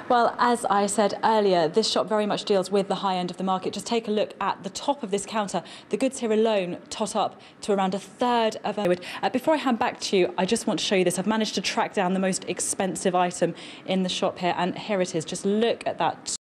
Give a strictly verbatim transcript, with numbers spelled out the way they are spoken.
Well, as I said earlier, this shop very much deals with the high end of the market. Just take a look at the top of this counter. The goods here alone tot up to around a third of a... Uh, before I hand back to you, I just want to show you this. I've managed to track down the most expensive item in the shop here, and here it is. Just look at that